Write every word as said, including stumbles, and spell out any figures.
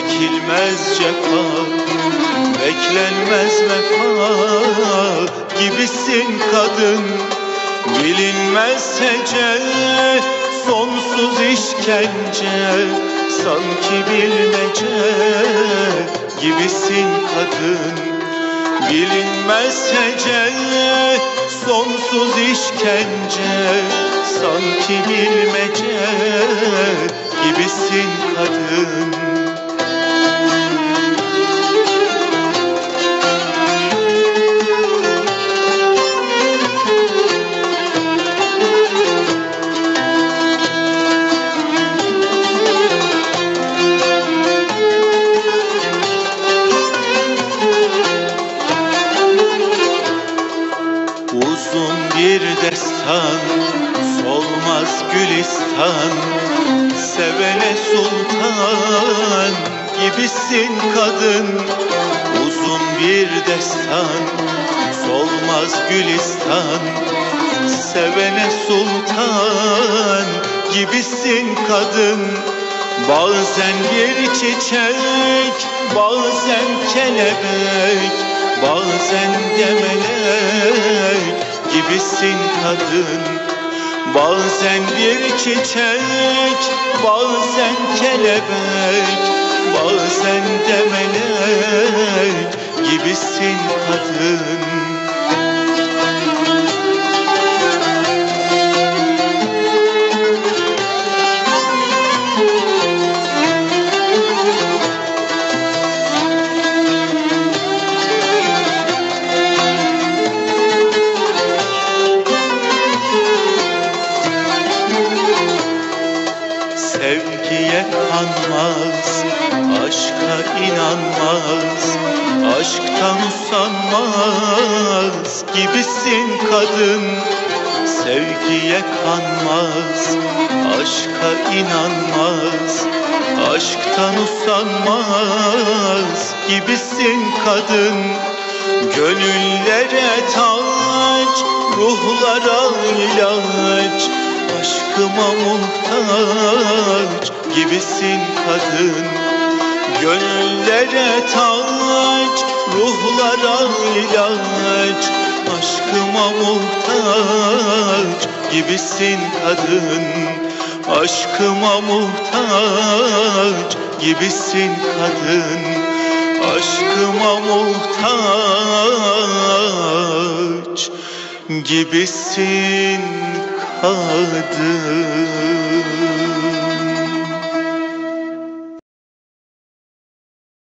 çekilmez cefa, beklenmez vefa gibisin kadın. Bilinmez hece, sonsuz işkence, sanki bilmece gibisin kadın. Bilinmez hece, sonsuz işkence, sanki bilmece gibisin kadın. Uzun bir destan, solmaz gülistan, sevene sultan gibisin kadın. Uzun bir destan, solmaz gülistan, sevene sultan gibisin kadın. Bazen bir çiçek, bazen kelebek, bazen de melek gibisin kadın. Bazen bir çiçek, bazen kelebek, bazen de melek gibisin kadın. Sevgiye kanmaz, aşka inanmaz, aşktan usanmaz gibisin kadın. Sevgiye kanmaz, aşka inanmaz, aşktan usanmaz gibisin kadın. Gönüllere taç, ruhlara ilaç, aşkıma muhtaç gibisin kadın. Gönüllere taç, ruhlara ilaç, aşkıma muhtaç gibisin kadın. Aşkıma muhtaç gibisin kadın. Aşkıma muhtaç gibisin kadın.